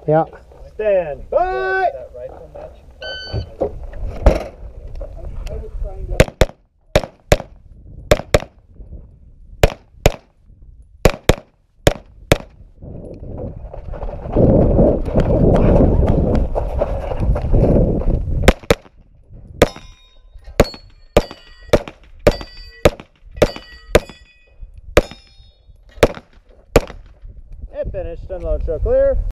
Yeah. Stand by. And finished. Unload, show clear.